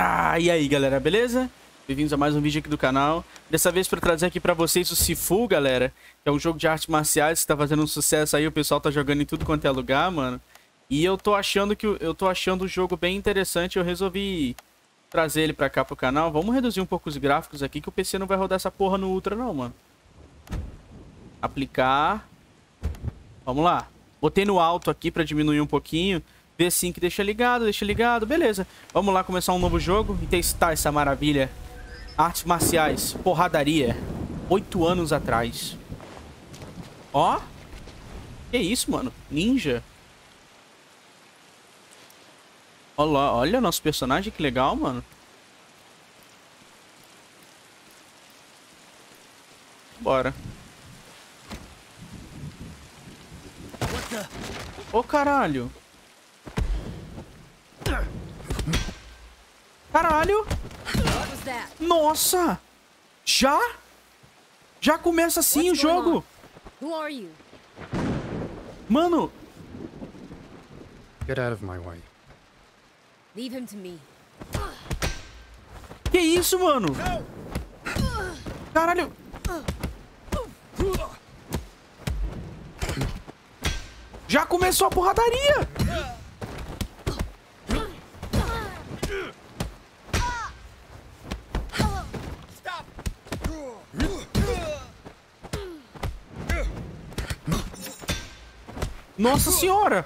E aí, galera, beleza? Bem-vindos a mais um vídeo aqui do canal. Dessa vez para trazer aqui para vocês o Sifu, galera. Que é um jogo de artes marciais que tá fazendo um sucesso aí. O pessoal tá jogando em tudo quanto é lugar, mano. E eu tô achando o jogo bem interessante. Eu resolvi trazer ele pra cá pro canal. Vamos reduzir um pouco os gráficos aqui, que o PC não vai rodar essa porra no Ultra não, mano. Aplicar. Vamos lá. Botei no alto aqui pra diminuir um pouquinho. V5 deixa ligado, beleza. Vamos lá começar um novo jogo e testar essa maravilha. Artes marciais, porradaria. 8 anos atrás. Ó. Que isso, mano? Ninja. Olha nosso personagem, que legal, mano. Bora. Ô, caralho. Caralho. Nossa. Já começa assim o jogo. Mano. Get out of my way. Leave him to me. Que isso, mano? Caralho. Já começou a porradaria. Nossa senhora.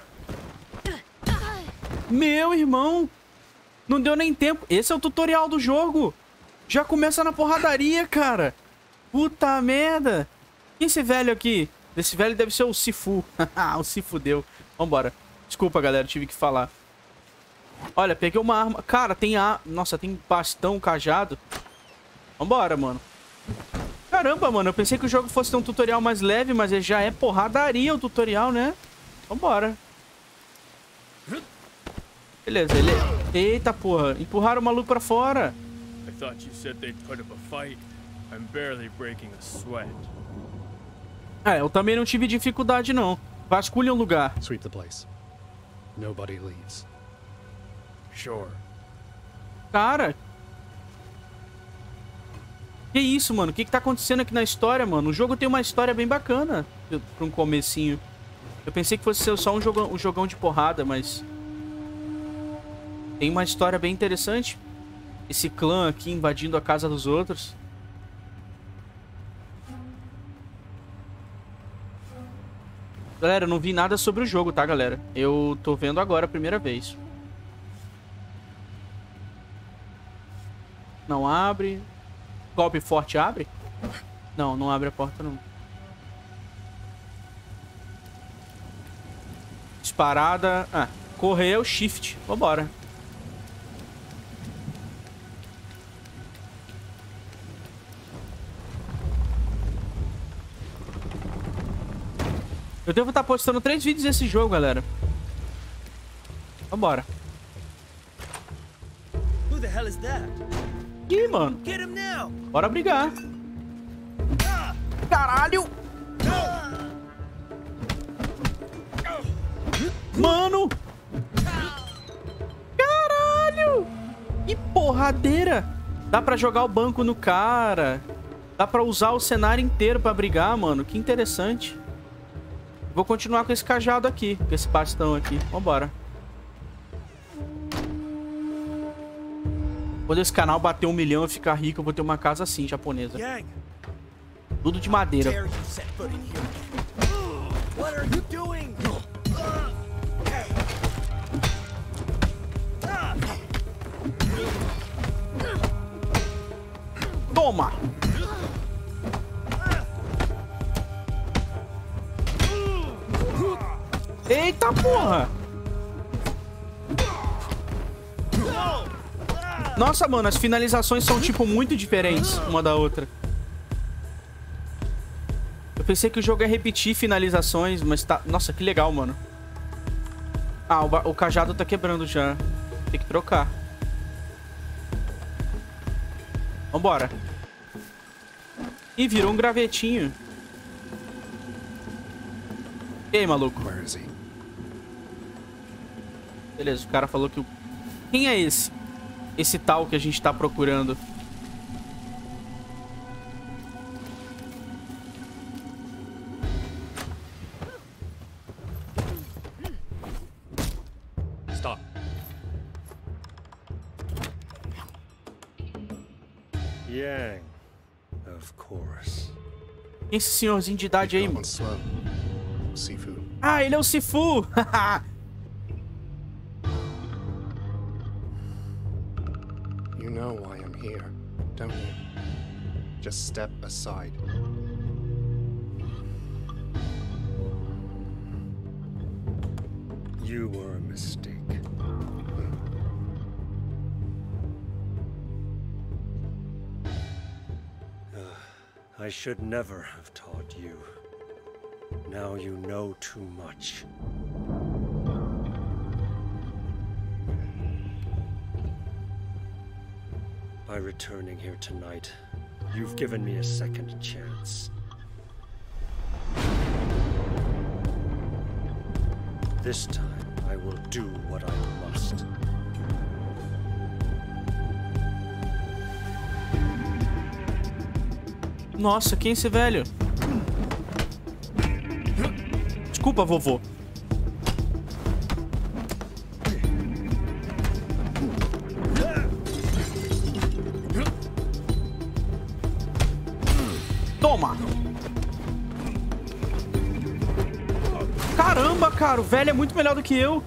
Meu irmão. Não deu nem tempo. Esse é o tutorial do jogo. Já começa na porradaria, cara. Puta merda. Quem é esse velho aqui? Esse velho deve ser o Sifu. O Sifu deu. Vambora. Desculpa, galera. Tive que falar. Olha, peguei uma arma. Cara, tem a... Nossa, tem bastão, cajado. Vambora, mano. Caramba, mano. Eu pensei que o jogo fosse ter um tutorial mais leve, mas ele já é porradaria o tutorial, né? Vambora. Beleza, ele... Eita, porra. Empurraram o maluco pra fora. I thought you said they'd put up a fight. I'm barely breaking a sweat. Eu também não tive dificuldade, não. Vasculha um lugar. Sweep the place. Nobody leaves. Sure. Cara. Que isso, mano? O que tá acontecendo aqui na história, mano? O jogo tem uma história bem bacana pra um comecinho. Eu pensei que fosse ser só um jogão de porrada, mas... Tem uma história bem interessante. Esse clã aqui invadindo a casa dos outros. Galera, eu não vi nada sobre o jogo, tá, galera? Eu tô vendo agora a primeira vez. Não abre. Golpe forte abre? Não, não abre a porta, não. Disparada. Correu, shift. Vambora. Eu devo estar postando 3 vídeos desse jogo, galera. Vambora. Who the hell is that? Ih, mano. Get him now. Bora brigar. Caralho. Mano. Caralho. Que porradeira. Dá pra jogar o banco no cara. Dá pra usar o cenário inteiro pra brigar, mano. Que interessante. Vou continuar com esse cajado aqui, com esse bastão aqui. Vambora. Quando esse canal bater 1 milhão e ficar rico, eu vou ter uma casa assim, japonesa. Yang, Tudo de madeira. dare you set foot in here? What are you doing? Toma! Eita porra! Nossa, mano, as finalizações são, tipo, muito diferentes uma da outra. Eu pensei que o jogo ia repetir finalizações, mas tá... Nossa, que legal, mano. O cajado tá quebrando já. Tem que trocar. Vambora. Ih, virou um gravetinho. E aí, maluco? Where is he? Beleza, o cara falou que o... Quem é esse? esse tal que a gente tá procurando. Stop. Yang, of course. Quem é esse senhorzinho de idade aí? Got one slow. Seafood. Ah, ele é o Sifu! You know why I'm here, don't you? Just step aside. You were a mistake. I should never have taught you. Now you know too much. By returning here tonight, you've given me a second chance. This time, I will do what I must. Nossa, quem é esse velho? Desculpa, vovô. Toma! Caramba, cara, o velho é muito melhor do que eu.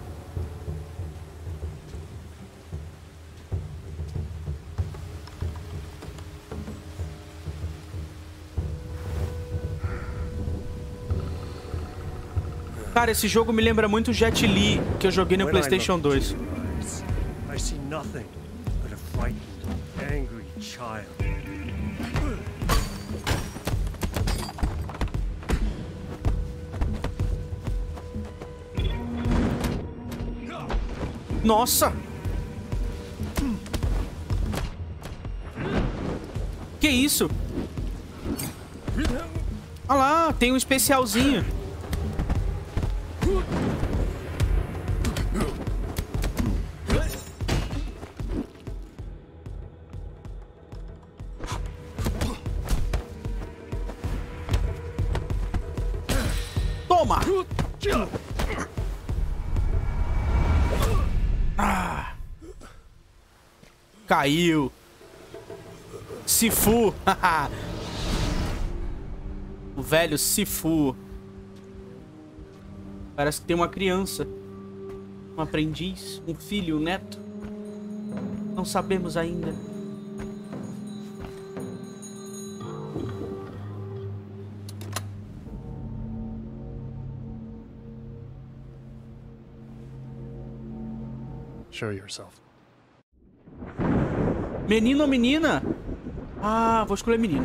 Cara, esse jogo me lembra muito Jet Li, que eu joguei no PlayStation 2. I see nothing but a frightened, angry child. Nossa! Que isso? Olha lá, tem um especialzinho. Toma! Ah. Caiu. Sifu. O velho Sifu. Parece que tem uma criança. Um aprendiz. Um filho, um neto. Não sabemos ainda. Show yourself. Menino ou menina? Ah, vou escolher menino.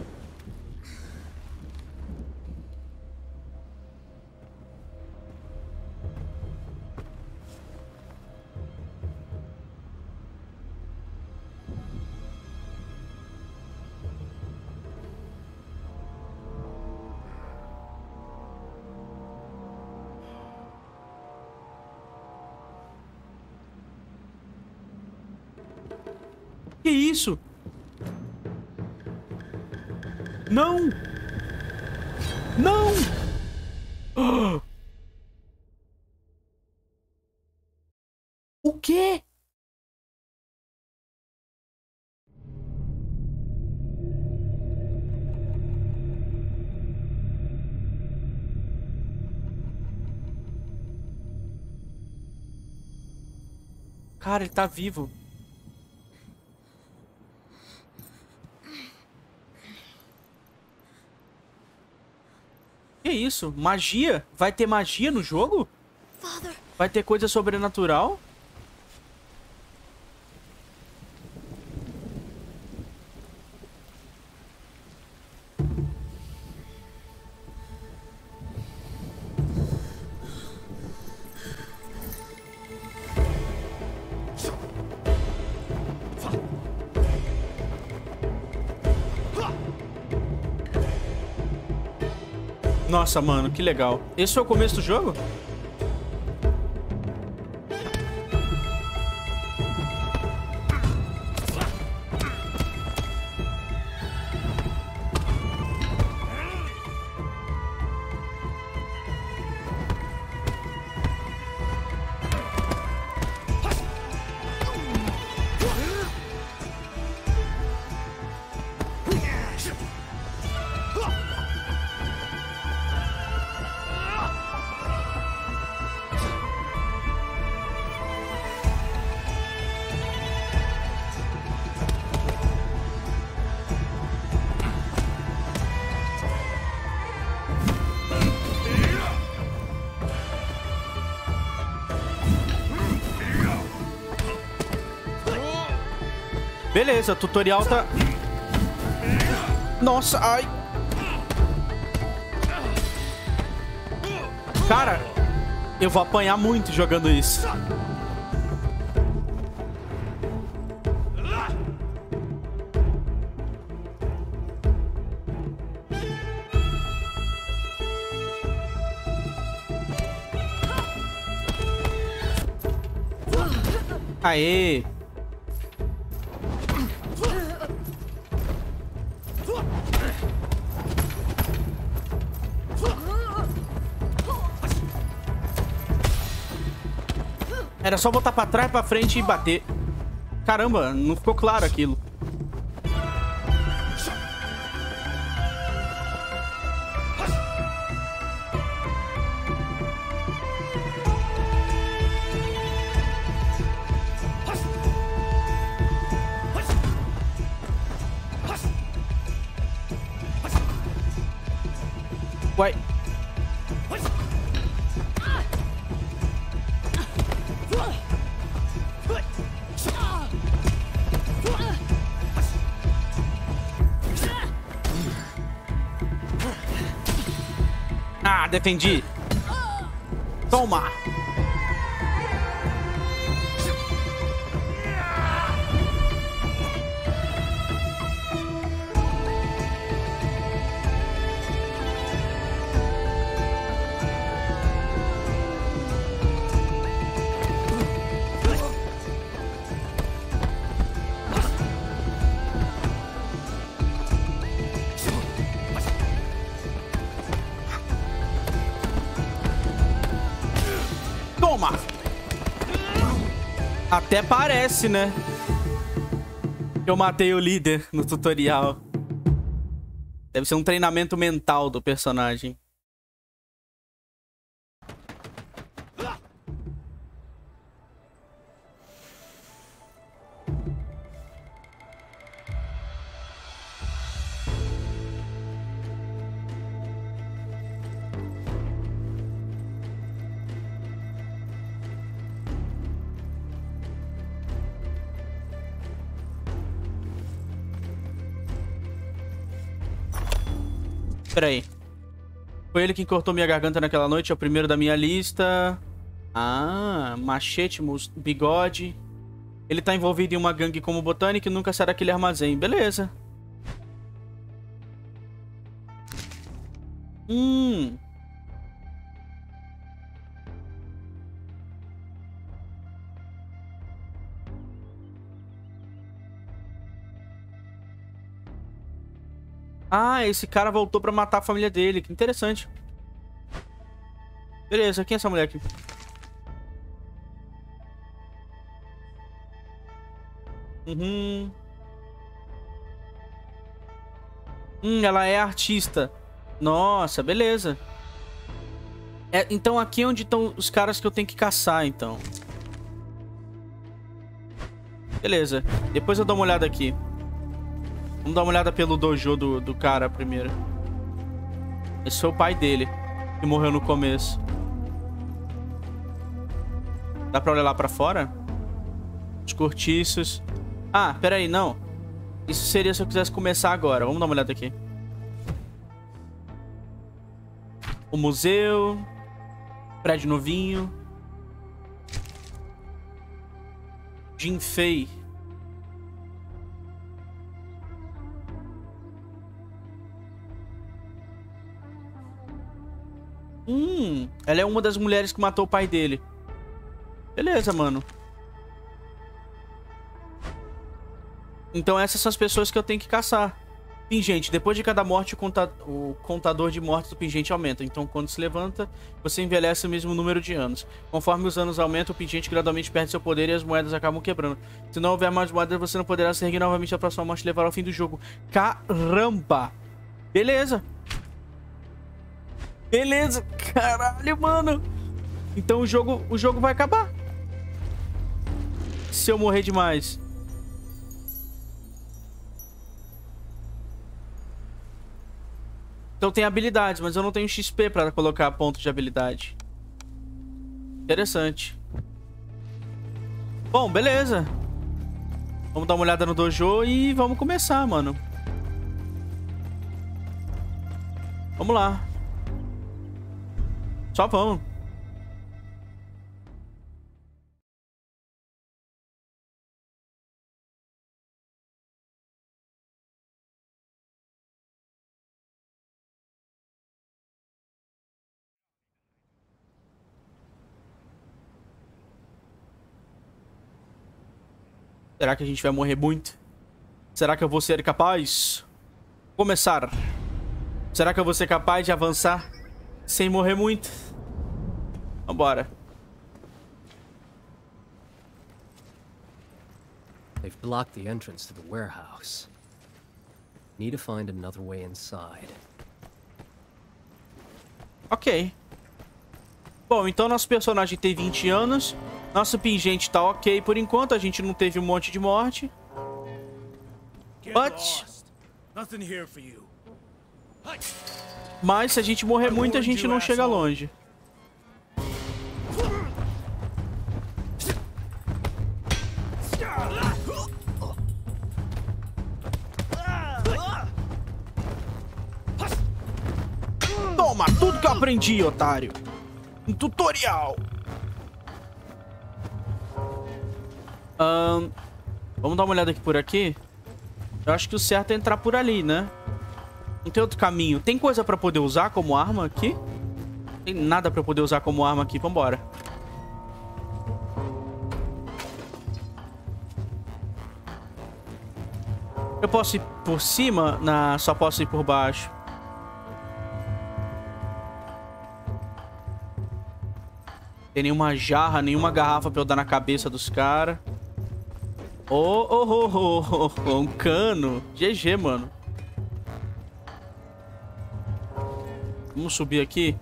Que isso? Não! Não! Oh! O quê? Cara, ele tá vivo. Que isso? Magia? Vai ter magia no jogo? Father. Vai ter coisa sobrenatural? Nossa, mano, que legal. Esse foi o começo do jogo? Beleza, tutorial tá... Nossa, ai. Cara, eu vou apanhar muito jogando isso. Aê! Era só botar pra trás, pra frente e bater. Caramba, não ficou claro aquilo. Uai. Ah, defendi. Toma. Toma! Até parece, né? Que eu matei o líder no tutorial. Deve ser um treinamento mental do personagem. Pera aí. Foi ele que cortou minha garganta naquela noite. É o primeiro da minha lista. Ah, machete, bigode. Ele tá envolvido em uma gangue como botânico e nunca sai daquele armazém. Beleza. Ah, esse cara voltou pra matar a família dele. Que interessante. Beleza, quem é essa mulher aqui? Ela é artista. Nossa, beleza. Então aqui é onde estão os caras que eu tenho que caçar, então. Beleza. Depois eu dou uma olhada aqui. Vamos dar uma olhada pelo dojo do cara primeiro. Esse foi o pai dele, que morreu no começo. Dá pra olhar lá pra fora? Os cortiços. Ah, pera aí, não. Isso seria se eu quisesse começar agora. Vamos dar uma olhada aqui. O museu. Prédio novinho. Jin Fei. Ela é uma das mulheres que matou o pai dele. Beleza, mano. Então essas são as pessoas que eu tenho que caçar. Pingente. Depois de cada morte, o contador de mortes do pingente aumenta. Então quando se levanta, você envelhece o mesmo número de anos. Conforme os anos aumentam, o pingente gradualmente perde seu poder e as moedas acabam quebrando. Se não houver mais moedas, você não poderá se erguer novamente. A próxima morte levará ao fim do jogo. Caramba! Beleza. Beleza. Caralho, mano. Então o jogo vai acabar. Se eu morrer demais. Então tem habilidades, mas eu não tenho XP pra colocar ponto de habilidade. Interessante. Bom, beleza. Vamos dar uma olhada no dojo e vamos começar, mano. Vamos lá. Só vamos. Será que a gente vai morrer muito? Será que eu vou ser capaz? Começar. Será que eu vou ser capaz de avançar sem morrer muito? Vambora. They've blocked the entrance to the warehouse. Need to find another way inside. Ok. Bom, então nosso personagem tem 20 anos. Nosso pingente tá ok por enquanto. A gente não teve um monte de morte. Mas se a gente morrer muito, a gente não chega longe. Toma tudo que eu aprendi, otário. Um tutorial. Vamos dar uma olhada aqui por aqui. Eu acho que o certo é entrar por ali, né? Não tem outro caminho. Tem coisa pra poder usar como arma aqui? Não tem nada pra poder usar como arma aqui. Vambora. Eu posso ir por cima? Não, só posso ir por baixo. Tem nenhuma jarra, nenhuma garrafa pra eu dar na cabeça dos caras. Um cano. GG, mano. Vamos subir aqui.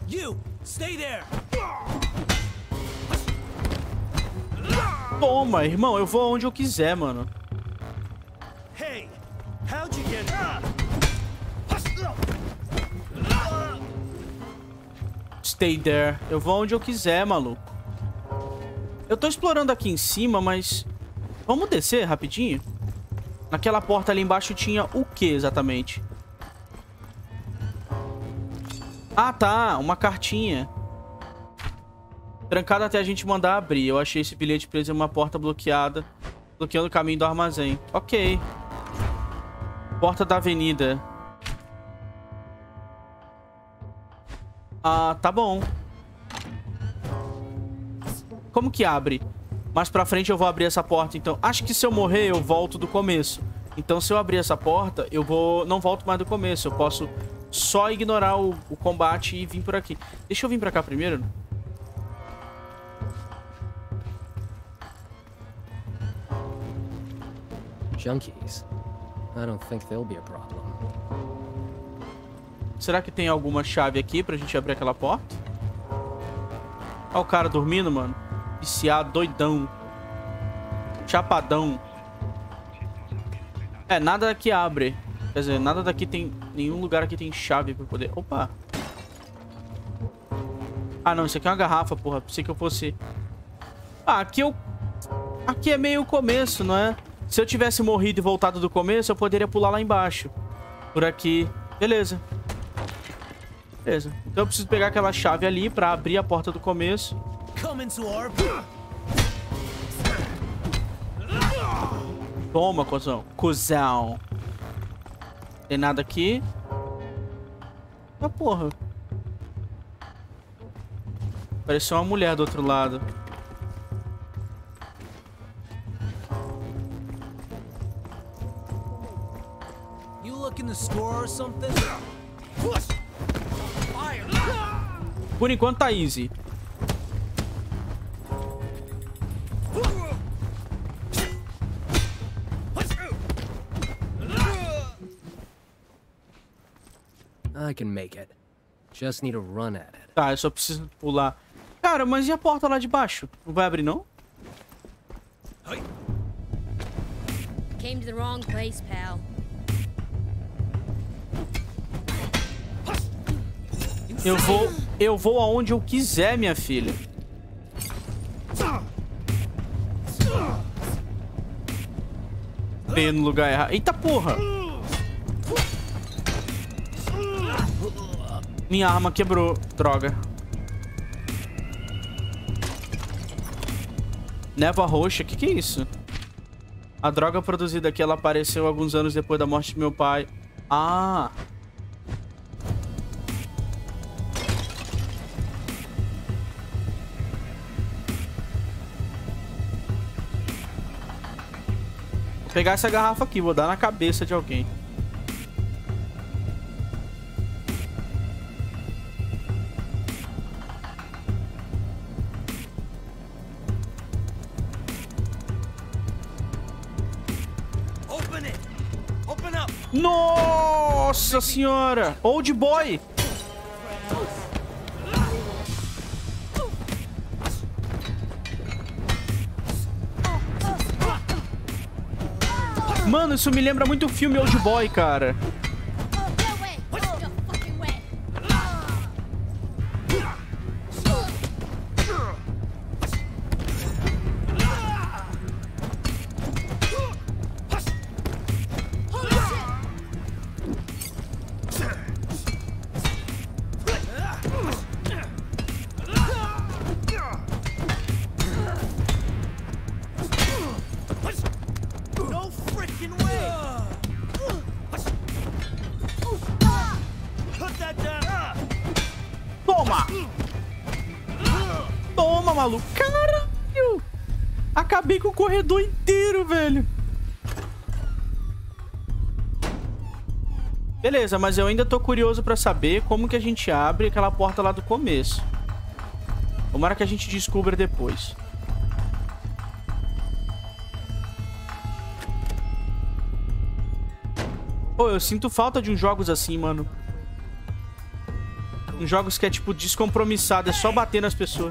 Toma, irmão. Eu vou onde eu quiser, mano. Hey, how'd you get Stay there. Eu vou onde eu quiser, maluco. Eu tô explorando aqui em cima, mas... Vamos descer rapidinho? Naquela porta ali embaixo tinha o que exatamente? Ah, tá. Uma cartinha. Trancada até a gente mandar abrir. Eu achei esse bilhete preso em uma porta bloqueada, bloqueando o caminho do armazém. Ok. Porta da avenida. Ah, tá bom. Como que abre? Mais pra frente eu vou abrir essa porta, então. Acho que se eu morrer, eu volto do começo. Então, se eu abrir essa porta, eu vou... Não volto mais do começo. Eu posso só ignorar o combate e vir por aqui. Deixa eu vir pra cá primeiro. Junkies. I don't think they'll be a problem. Será que tem alguma chave aqui pra gente abrir aquela porta? Olha o cara dormindo, mano. Viciado, doidão. Chapadão. É, nada aqui abre. Quer dizer, nada daqui tem... Nenhum lugar aqui tem chave pra poder... Opa! Ah, não. Isso aqui é uma garrafa, porra. Pensei que eu fosse... Ah, aqui eu... Aqui é meio o começo, não é? Se eu tivesse morrido e voltado do começo, eu poderia pular lá embaixo. Por aqui. Beleza. Beleza. Então eu preciso pegar aquela chave ali pra abrir a porta do começo. Toma, cuzão. Cuzão. Tem nada aqui. Ah, porra. Pareceu uma mulher do outro lado. You look in the store or something? Por enquanto tá easy. I can make it. Just need to run at it. Tá, eu só preciso pular. Cara, mas e a porta lá de baixo? Não vai abrir, não? Came to the wrong place, pal. Eu vou aonde eu quiser, minha filha. Entrei no lugar errado. Eita porra! Minha arma quebrou. Droga. Névoa roxa. Que é isso? A droga produzida aqui, ela apareceu alguns anos depois da morte de meu pai. Ah! Vou pegar essa garrafa aqui, vou dar na cabeça de alguém. Nossa senhora! Old boy! Mano, isso me lembra muito o filme Old Boy, cara. No way! No fucking way! No freaking way! Put that down! Toma! Toma, maluco! Caralho! Acabei com o corredor inteiro, velho. Beleza, mas eu ainda tô curioso pra saber como que a gente abre aquela porta lá do começo. Tomara que a gente descubra depois. Pô, eu sinto falta de uns jogos assim, mano. Uns jogos que é, tipo, descompromissado. É só bater nas pessoas.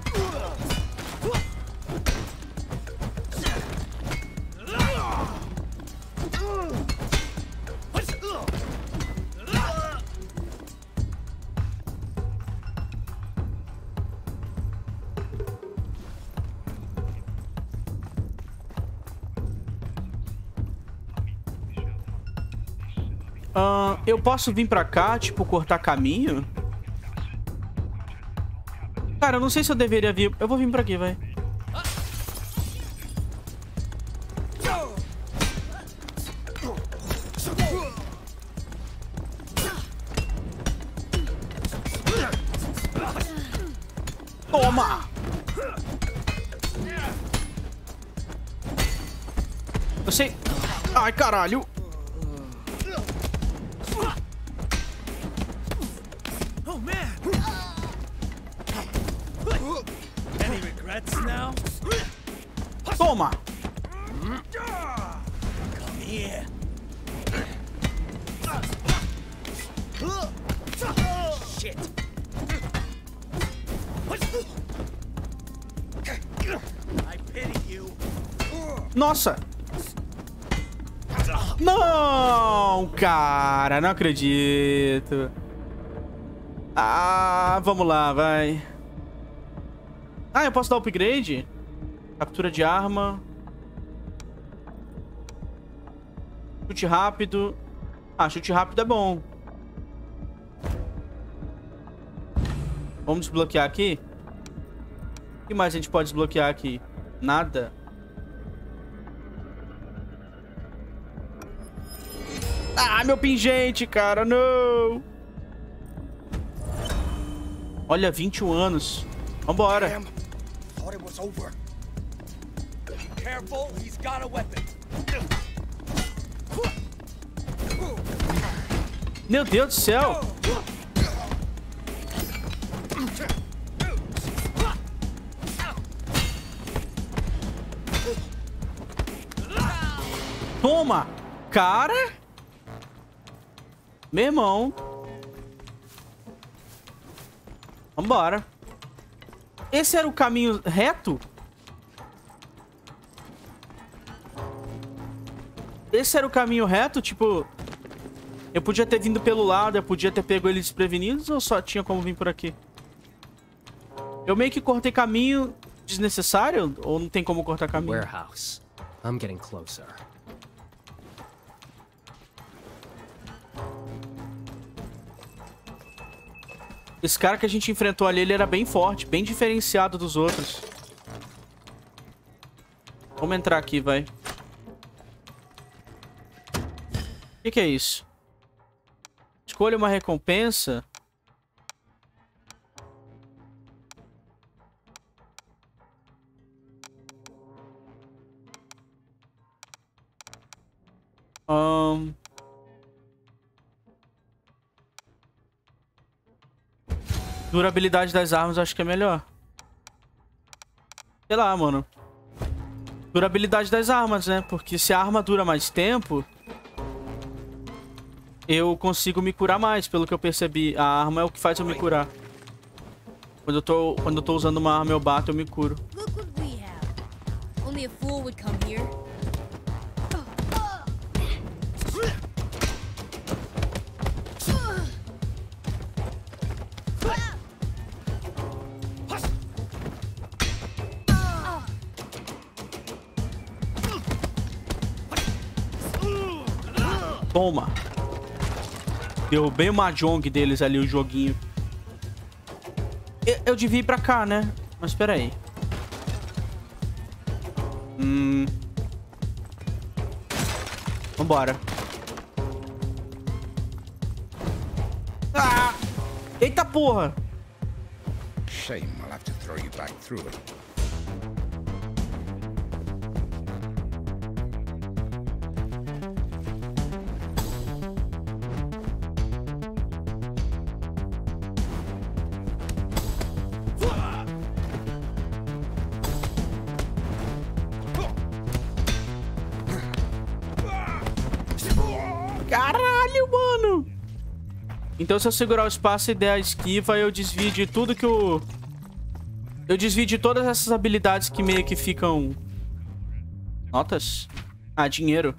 Eu posso vir pra cá, tipo, cortar caminho? Cara, eu não sei se eu deveria vir. Eu vou vir pra aqui, vai. Toma! Eu sei. Ai, caralho. Oh man! Any regrets now? Toma! Come here. Shit! I pity you. Nossa! Não, cara, não acredito. Ah, vamos lá, vai. Ah, eu posso dar upgrade? Captura de arma. Chute rápido. Ah, chute rápido é bom. Vamos desbloquear aqui? O que mais a gente pode desbloquear aqui? Nada. Ah, meu pingente, cara, não. Olha, 21 anos. Vambora. Damn. Thought it was over. Careful, he's got a weapon. Meu Deus do céu. Toma. Cara. Meu irmão. Vambora. Esse era o caminho reto? Esse era o caminho reto? Tipo, eu podia ter vindo pelo lado, eu podia ter pego eles desprevenidos ou só tinha como vir por aqui? Eu meio que cortei caminho desnecessário ou não tem como cortar caminho? Warehouse. I'm getting closer. Esse cara que a gente enfrentou ali, ele era bem forte, bem diferenciado dos outros. Vamos entrar aqui, vai. O que é isso? Escolha uma recompensa. Durabilidade das armas, acho que é melhor. Sei lá, mano. Durabilidade das armas, né? Porque se a arma dura mais tempo, eu consigo me curar mais, pelo que eu percebi. A arma é o que faz eu me curar. Quando eu tô usando uma arma, eu bato, eu me curo. Look what we have. Only a fool would come here. Toma. Derrubei o Mahjong deles ali, o joguinho. Eu devia ir pra cá, né? Mas espera aí. Vambora. Ah! Eita porra! Shame I'll have to throw you back through it. Caralho, mano! Então se eu segurar o espaço e der a esquiva, eu desvio de tudo que o... Eu desvio de todas essas habilidades que meio que ficam... Notas? Ah, dinheiro.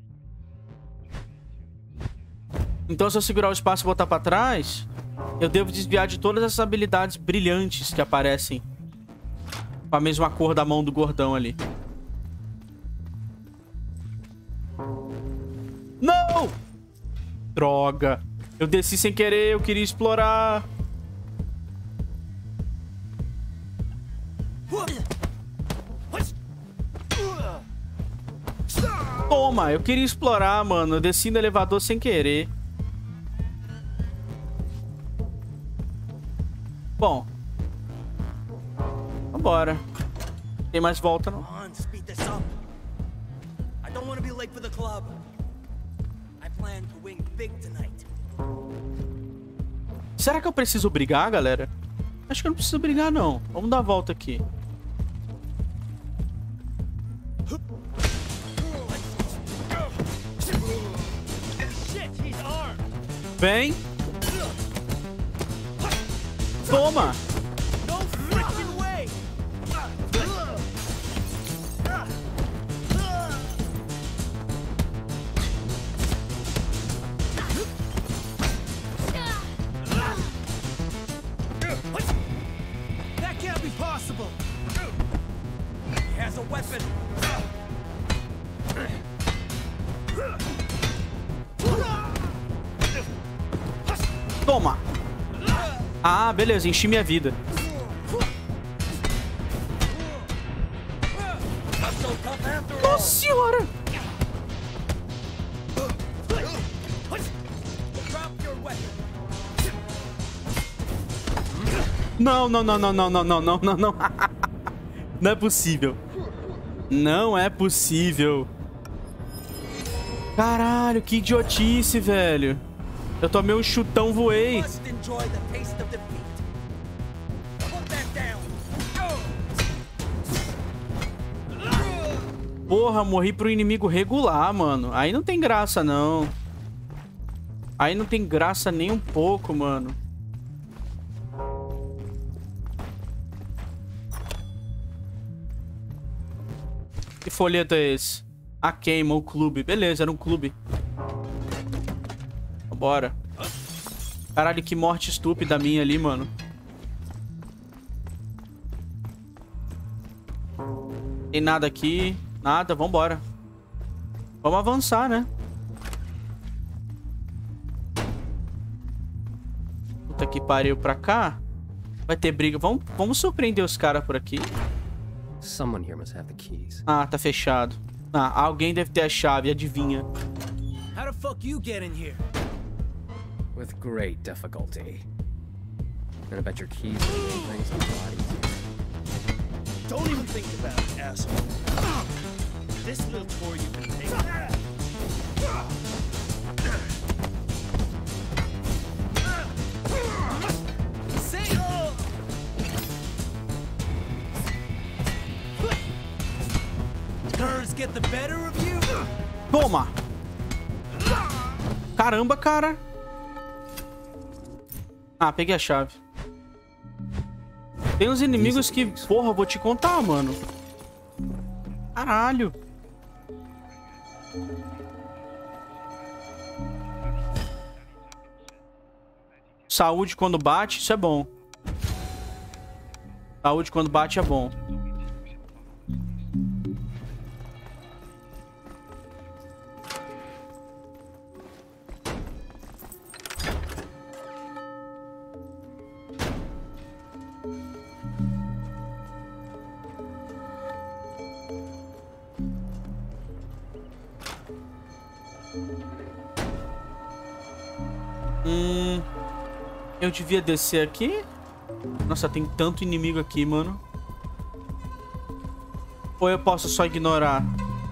Então se eu segurar o espaço e botar pra trás, eu devo desviar de todas essas habilidades brilhantes que aparecem com a mesma cor da mão do gordão ali. Não! Droga. Eu desci sem querer, eu queria explorar. Toma, eu queria explorar, mano. Eu desci no elevador sem querer. Bom. Vambora. Tem mais volta, não. Come on, speed this up. I don't want to be late for the club. I plan to win big tonight. Será que eu preciso brigar, galera? Acho que eu não preciso brigar, não. Vamos dar a volta aqui. Vem. Toma. That can't be possible. He has a weapon. Toma. Ah, beleza. Enchi minha vida. Nossa senhora. Não, não, não, não, não, não, não, não, não, não. Não é possível. Não é possível. Caralho, que idiotice, velho. Eu tomei um chutão, voei. Porra, morri pro inimigo regular, mano. Aí não tem graça, não. Aí não tem graça nem um pouco, mano. Que folheto é esse? A queima, o clube. Beleza, era um clube. Bora. Caralho, que morte estúpida minha ali, mano. Tem nada aqui. Nada, vambora. Vamos avançar, né? Puta que pariu, pra cá. Vai ter briga. Vamos surpreender os caras por aqui. Someone here must have the keys. Ah, tá fechado. Ah, alguém deve ter a chave, adivinha. How the fuck you get in here? With great difficulty. And I bet your keys are the main things to the bodies. Don't even think about it, asshole. This little tour you can take. Nerves get the better of you. Toma! Caramba, cara. Ah, peguei a chave. Tem uns inimigos que, porra, eu vou te contar, mano. Caralho. Saúde quando bate, isso é bom. Saúde quando bate é bom. Eu devia descer aqui? Nossa, tem tanto inimigo aqui, mano. Ou eu posso só ignorar?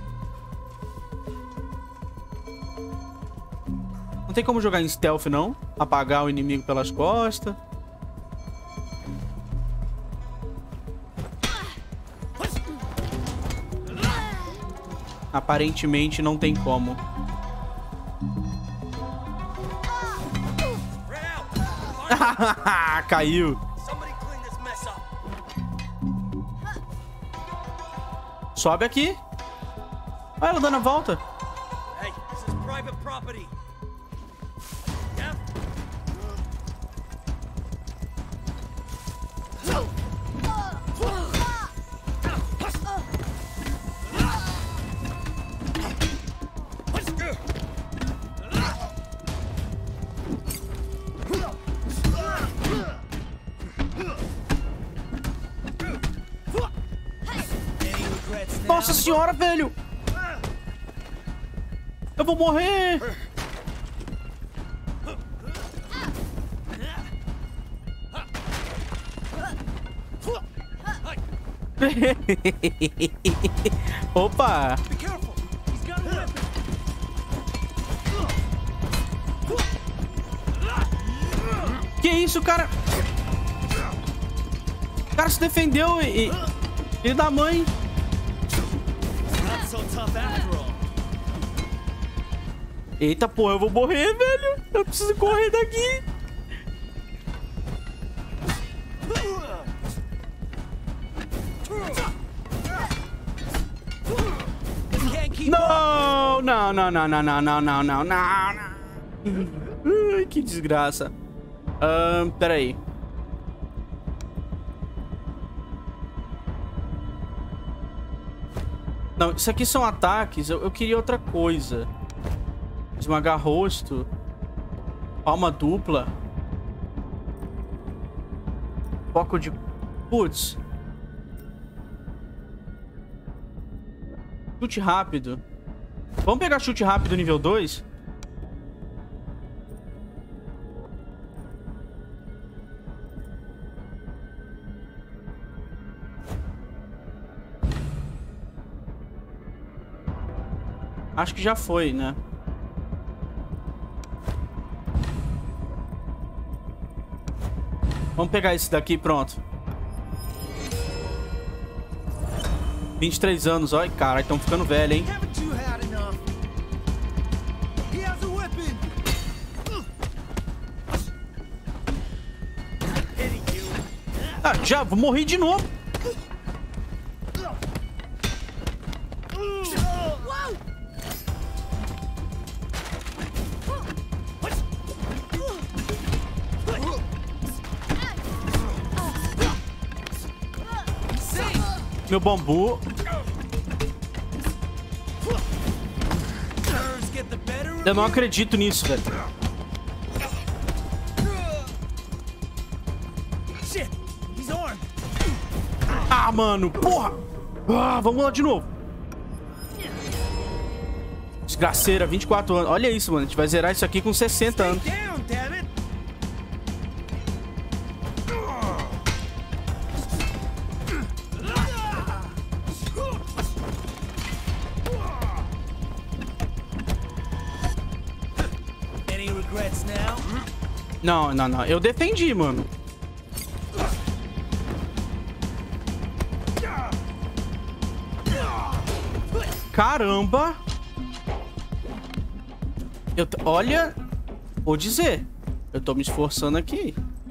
Não tem como jogar em stealth, não? Apagar o inimigo pelas costas. Aparentemente não tem como. Caiu. Sobe aqui. Olha ela dando a volta. Hey, this is private property. Nossa senhora, velho! Eu vou morrer! Opa! Que isso, cara? O cara se defendeu e... Filho da mãe! Eita, porra, eu vou morrer, velho. Eu preciso correr daqui. Não, não, não, não, não, não, não, não, não, não. Ai, que desgraça. Pera aí. Não, isso aqui são ataques. Eu queria outra coisa. Esmagar rosto. Palma dupla. Foco de... Putz. Chute rápido. Vamos pegar chute rápido nível 2? Acho que já foi, né? Vamos pegar esse daqui, pronto. 23 anos, olha, cara, estão ficando velho, hein? Ah, já, vou morrer de novo. Meu bambu. Eu não acredito nisso, velho. mano. Porra. Ah, vamos lá de novo. Desgraceira, 24 anos. Olha isso, mano. A gente vai zerar isso aqui com 60 anos. Não, não, não. Eu defendi, mano. Caramba. Olha, vou dizer. Eu tô me esforçando aqui.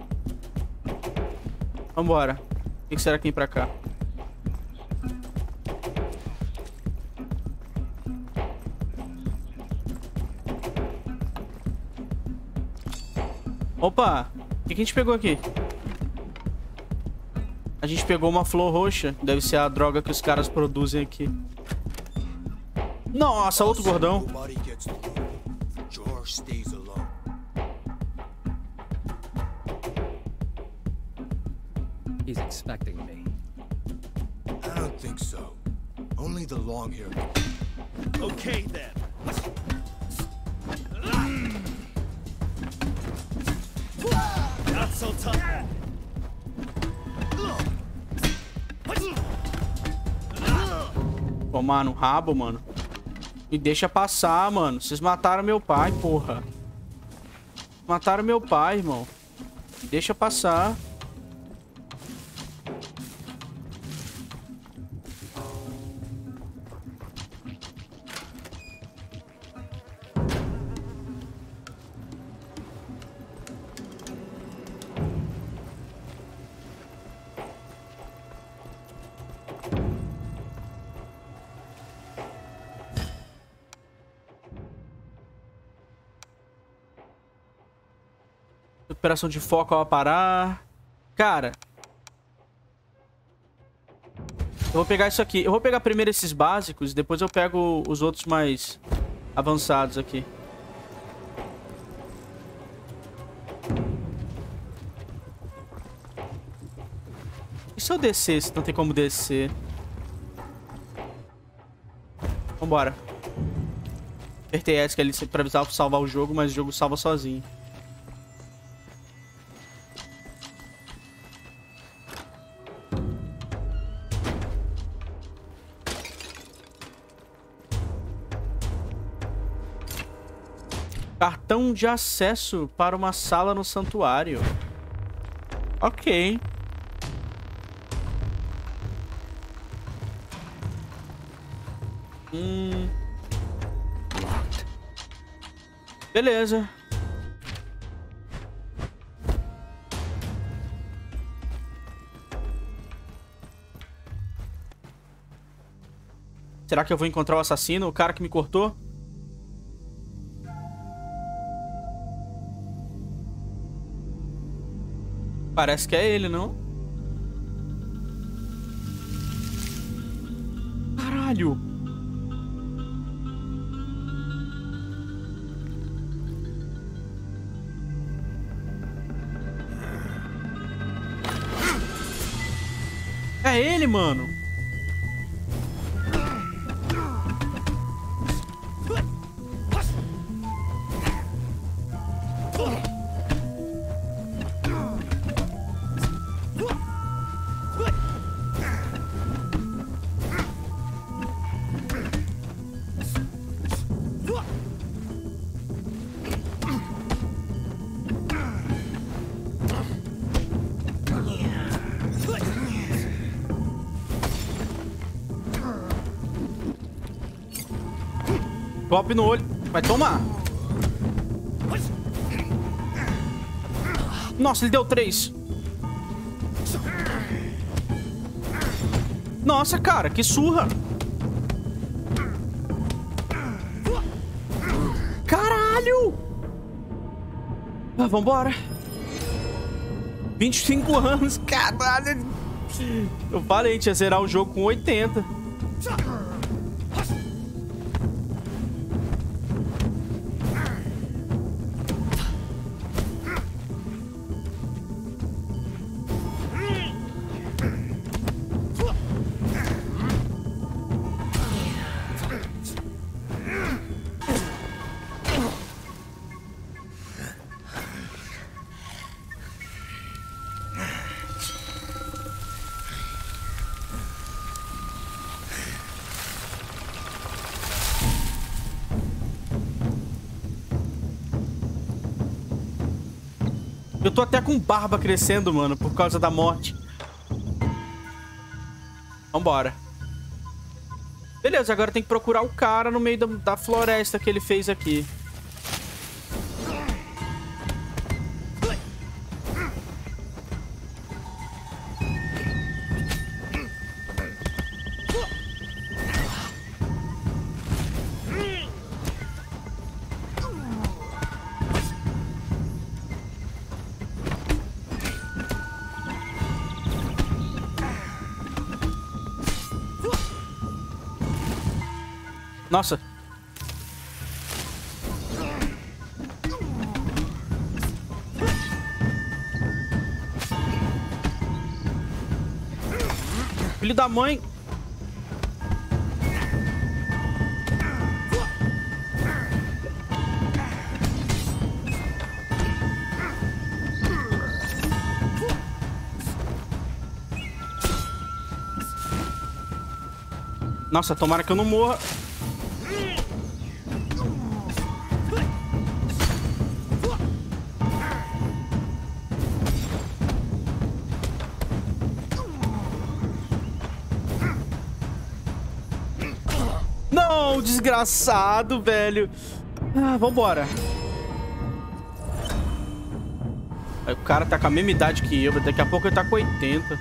Vambora. O que será que tem pra cá? Opa! O que a gente pegou aqui? A gente pegou uma flor roxa. Deve ser a droga que os caras produzem aqui. Nossa, outro gordão. He's expecting me. I don't think so. Only the long hair. Okay then. Not so tough. Tomar no rabo, mano. Me deixa passar, mano. Vocês mataram meu pai, porra. Mataram meu pai, irmão. Me deixa passar. Operação de foco ao parar. Cara. Eu vou pegar isso aqui. Eu vou pegar primeiro esses básicos. Depois eu pego os outros mais avançados aqui. E se eu descer? Se não tem como descer. Vambora. Apertei S que ele pra avisar pra salvar o jogo, mas o jogo salva sozinho. Cartão de acesso para uma sala no santuário. Ok. Beleza. Será que eu vou encontrar o assassino? O cara que me cortou? Parece que é ele, não? Caralho! É ele, mano! Golpe no olho. Vai tomar. Nossa, ele deu 3. Nossa, cara, que surra. Caralho. Ah, vambora. 25 anos, caralho. Eu falei, a gente ia zerar o jogo com 80. Eu tô até com barba crescendo, mano, por causa da morte. Vambora. Beleza, agora tem que procurar o cara no meio da floresta que ele fez aqui. Nossa. Filho da mãe. Nossa, tomara que eu não morra. Não, desgraçado, velho. Ah, vambora. Aí o cara tá com a mesma idade que eu. Daqui a pouco ele tá com 80.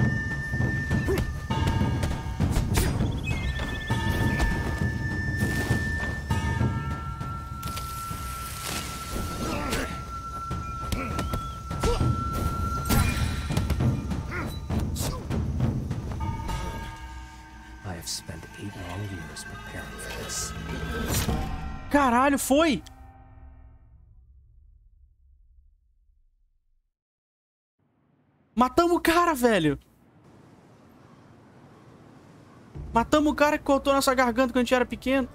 Caralho, foi! Matamos o cara, velho! Matamos o cara que cortou nossa garganta quando a gente era pequeno.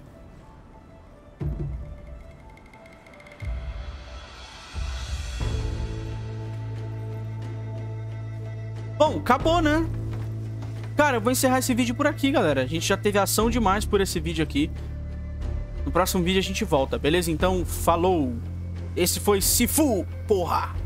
Bom, acabou, né? Cara, eu vou encerrar esse vídeo por aqui, galera. A gente já teve ação demais por esse vídeo aqui. No próximo vídeo a gente volta, beleza? Então, falou! Esse foi Sifu, porra!